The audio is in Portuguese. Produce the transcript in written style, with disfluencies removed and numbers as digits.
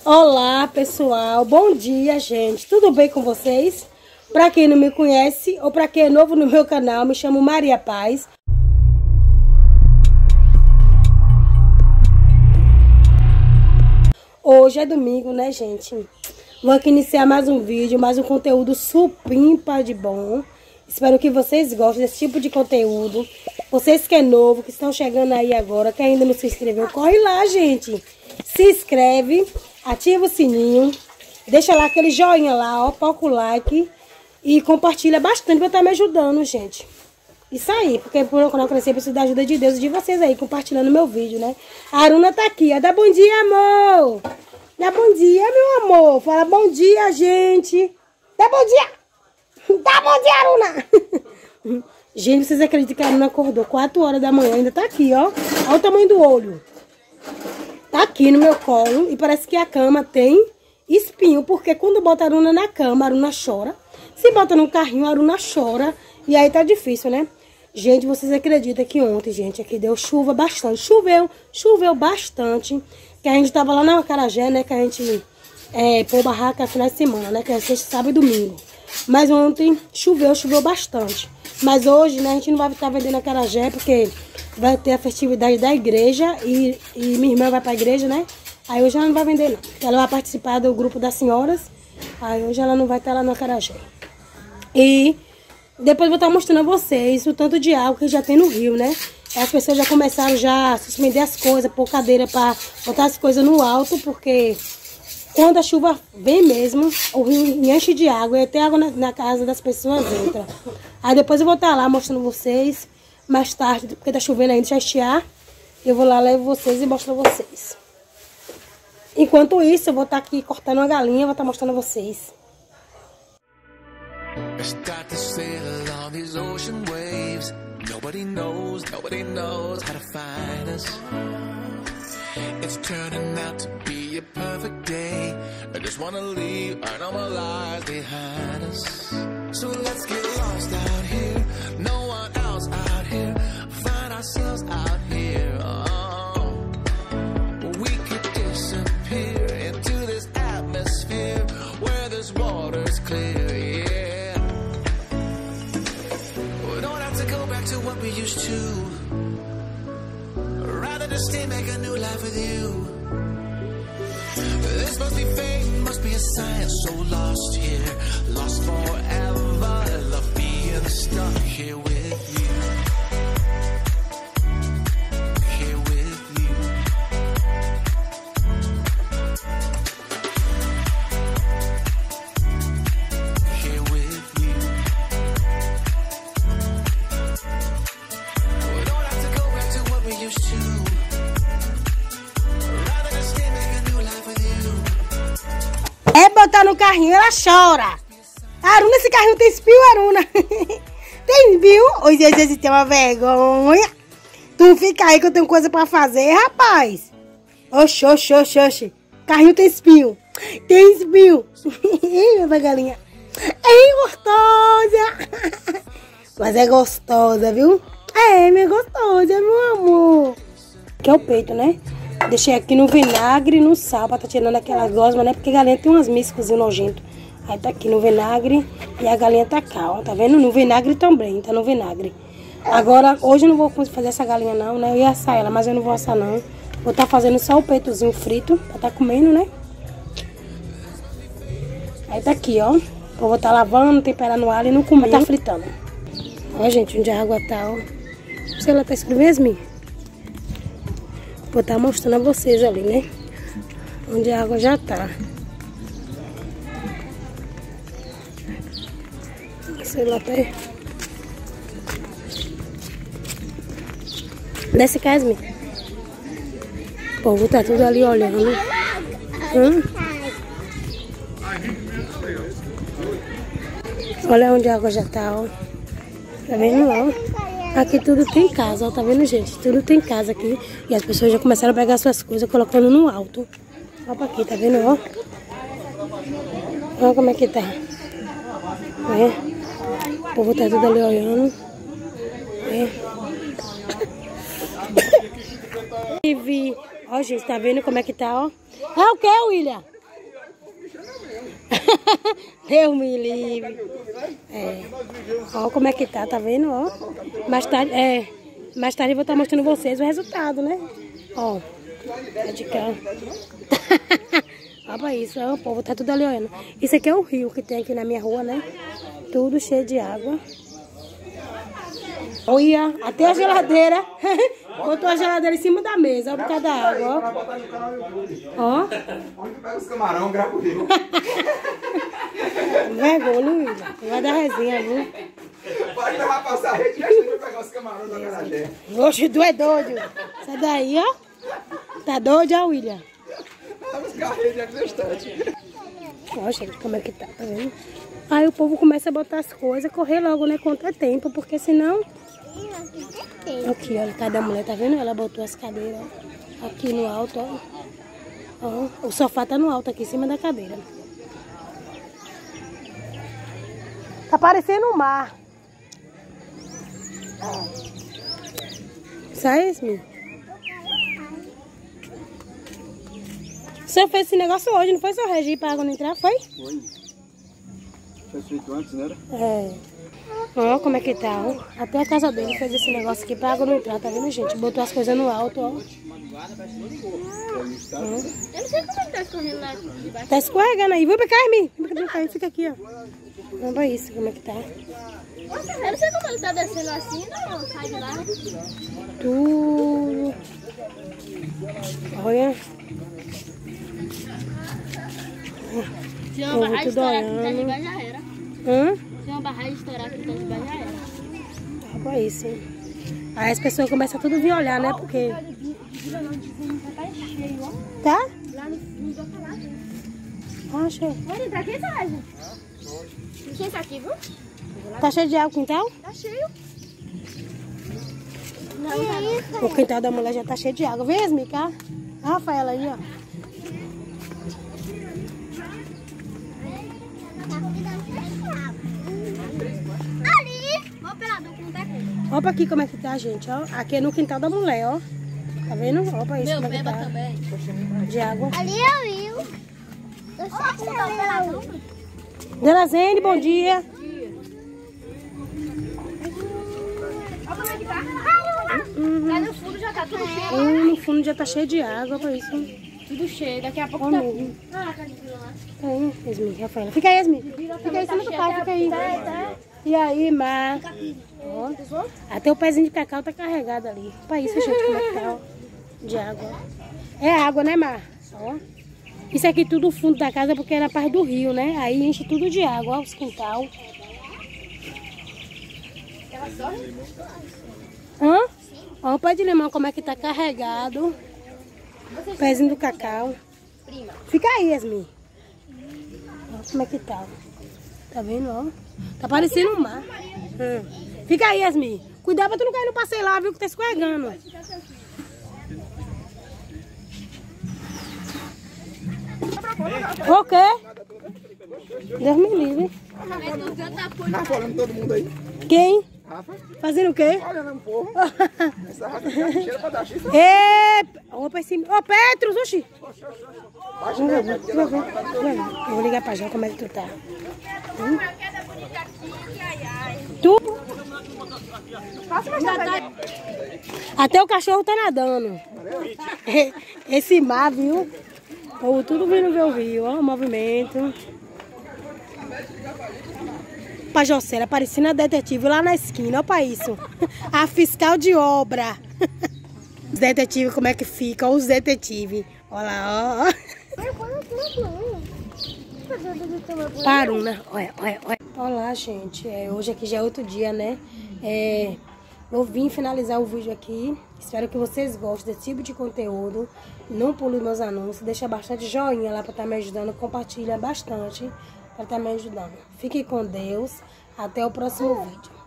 Olá, pessoal. Bom dia, gente. Tudo bem com vocês? Para quem não me conhece ou para quem é novo no meu canal, me chamo Maria Paz. Hoje é domingo, né, gente? Vou aqui iniciar mais um vídeo, mais um conteúdo supimpa de bom. Espero que vocês gostem desse tipo de conteúdo. Vocês que é novo, que estão chegando aí agora, que ainda não se inscreveu, corre lá, gente. Se inscreve, ativa o sininho, deixa lá aquele joinha lá, ó, toca o like e compartilha bastante pra estar me ajudando, gente. Isso aí, porque por eu não crescer, preciso da ajuda de Deus e de vocês aí, compartilhando meu vídeo, né? A Aruna tá aqui, ó. Dá bom dia, amor! Dá bom dia, meu amor! Fala bom dia, gente! Dá bom dia! Dá bom dia, Aruna! Gente, vocês acreditam que a Aruna acordou 4 horas da manhã, ainda tá aqui, ó. Olha o tamanho do olho. Tá aqui no meu colo e parece que a cama tem espinho, porque quando bota a Aruna na cama, a Aruna chora. Se bota no carrinho, a Aruna chora. E aí tá difícil, né? Gente, vocês acreditam que ontem, gente, aqui deu chuva bastante. Choveu bastante. Que a gente tava lá na Acarajé, né? Que a gente pôr barraca final de semana, né? Que é sexta, sábado e domingo. Mas ontem choveu bastante. Mas hoje, né, a gente não vai estar vendendo acarajé, porque vai ter a festividade da igreja e minha irmã vai pra igreja, né? Aí hoje ela não vai vender, não. Ela vai participar do grupo das senhoras. Aí hoje ela não vai estar lá no acarajé. E depois eu vou estar mostrando a vocês o tanto de água que já tem no rio, né? As pessoas já começaram já a suspender as coisas, pôr cadeira pra botar as coisas no alto, porque quando a chuva vem mesmo, o rio enche de água e até água na casa das pessoas entra. Aí depois eu vou estar lá mostrando vocês, mais tarde, porque tá chovendo ainda, já estiar. Eu vou lá, levo vocês e mostro a vocês. Enquanto isso, eu vou estar aqui cortando uma galinha, vou estar mostrando a vocês. It's turning out to be a perfect day. I just wanna leave our normal lives behind us. So let's get lost out here. No one else out here. Find ourselves out here. Oh, we could disappear into this atmosphere where this water's clear. Yeah, we don't have to go back to what we used to. Rather just stay, make a new life with you. This must be fate, must be a sign. So lost here, lost forever. Love being stuck here with you. Here with you. Here with you. We don't have to go back to what we used to. É botar no carrinho, ela chora. Aruna, esse carrinho tem espinho, Aruna. Tem espinho? Hoje você tem uma vergonha. Tu fica aí que eu tenho coisa pra fazer, rapaz. Oxi, oxi, oxi, oxi. Carrinho tem espinho. Tem espinho. Essa galinha. É gostosa. Mas é gostosa, viu? É, minha gostosa, meu amor. Aqui é o peito, né? Deixei aqui no vinagre e no sal pra tá tirando aquela gosma, né? Porque a galinha tem umas miscozinhas nojentas. Aí tá aqui no vinagre e a galinha tá cá, ó. Tá vendo? No vinagre também, tá no vinagre. Agora, hoje eu não vou fazer essa galinha não, né? Eu ia assar ela, mas eu não vou assar não. Vou tá fazendo só o peitozinho frito pra tá comendo, né? Aí tá aqui, ó. Eu vou tá lavando, temperando no alho e não comer, tá fritando. Ó, gente, onde a água tá, ó. Não sei, ela tá escuro mesmo? Vou estar mostrando a vocês ali, né? Onde a água já tá. Sei lá, tá aí. Desce, Casmi. O povo tá tudo ali olhando. Olha onde a água já tá, ó. Tá vendo, ó? Aqui tudo tem casa, ó, tá vendo, gente? Tudo tem casa aqui. E as pessoas já começaram a pegar suas coisas, colocando no alto. Ó pra aqui, tá vendo, ó? Olha como é que tá. O povo tá tudo ali olhando. Ó, gente, tá vendo como é que tá, ó? É o que, William? Deus me livre. É. Ó como é que tá vendo? Ó. Mais tarde eu vou estar mostrando vocês o resultado, né? Ó. Tá de cá. Olha isso, ó, o povo tá tudo ali olhando. Isso aqui é o rio que tem aqui na minha rua, né? Tudo cheio de água. Olha, até a geladeira. Botou a geladeira em cima da mesa, ó, por causa da água, ó. Onde pega os camarão, grava o rio. Vergonha, Luísa. Vai dar resenha, viu? Pode levar pra essa rede, deixa eu pegar os camarões da garagem. Oxe, tu é doido. Sai daí, ó. Tá doido, ó, William? Vamos buscar a rede aqui no estante. Ó, gente, como é que tá vendo? Aí o povo começa a botar as coisas, correr logo, né, quanto é tempo, porque senão... Aqui, olha, cada mulher, tá vendo? Ela botou as cadeiras, ó, aqui no alto, ó. Ó. O sofá tá no alto aqui, em cima da cadeira. Tá parecendo um mar. Sai, Esmi. O senhor fez esse negócio hoje, não foi, seu Regi, pra água não entrar, foi? Foi. Foi feito antes, né? É. Ó, como é que tá, ó. Até a casa dele fez esse negócio aqui pra água não entrar, tá vendo, gente? Botou as coisas no alto, ó. Eu não sei como é que tá escorrendo lá debaixo. Tá escorregando aí. Vem pra cá, Esmi. Vem pra cá, fica aqui, ó. Vamos pra isso, como é que tá. Nossa, eu não sei como ele tá descendo assim, não. Sai de lá. Tudo. Olha. Se uma Povo barragem tudo estourar aqui, tá olhando. debaixo já era. Hã? Se uma barragem estourar aqui, tá debaixo já era. Olha isso. Aí as pessoas começam tudo a vir olhar, né? Porque... Tá? Lá no fundo do canal. Acho. Pode entrar aqui, Sérgio? Deixa eu entrar aqui, viu? Tá cheio de água o quintal? Tá cheio. Não, tá não. O quintal da mulher já tá cheio de água. Vem, Esmi, cá. A Rafaela aí, ó. Ali! Ó, operador, como tá aqui? Ó pra aqui como é que tá, gente, ó. Aqui é no quintal da mulher, ó. Tá vendo? Ó pra isso Meu, como é que beba tá. também. De água. Ali é o rio. Eu sei que tá operador. Dona Zene, bom dia. Olha como é que tá. Lá no fundo já tá tudo cheio. No fundo já tá cheio de água, pra isso. Tudo cheio. Daqui a pouco Ó tá... mesmo. Ah, cadê aquilo lá? Tá aí, Esmi, Rafaela. Fica aí, Esmi. Fica aí, em cima do carro, fica aí. Tá. E aí, Mar? Ó. Até o pezinho de cacau tá carregado ali. Pra isso, gente, como é que tá, ó. De água. É água, né, Mar? Ó. Isso aqui tudo o fundo da casa porque é na parte do rio, né? Aí enche tudo de água, ó, os quintal. Hã? Ó o pé de limão como é que tá carregado. Pezinho do cacau. Fica aí, Esmi. Ó como é que tá. Tá vendo, ó? Tá parecendo um mar. Fica aí, Esmi. Cuidado pra tu não cair no passeio lá, viu? Que tá escorregando. O quê? Deus me livre. Rafa olhando todo mundo aí. Quem? Rafa, Fazendo o quê? olhando o povo. Essa Rafa já cheira pra dar chifre. Ô, Petros, oxi. Baixa, né? Eu vou ligar pra Jó, como é que tu tá? Tu? Até o cachorro tá nadando. Esse mar, viu? O povo tudo vindo ver o rio, ó, o movimento. Pajocera, parecendo a detetive lá na esquina, ó pra isso. A fiscal de obra. Os detetives, como é que fica? Os detetives. Olha lá, ó. Paruna, olha. Olá, gente. Hoje aqui já é outro dia, né? Eu vim finalizar o vídeo aqui. Espero que vocês gostem desse tipo de conteúdo. Não pule meus anúncios. Deixa bastante joinha lá pra estar me ajudando. Compartilha bastante pra estar me ajudando. Fiquem com Deus. Até o próximo vídeo.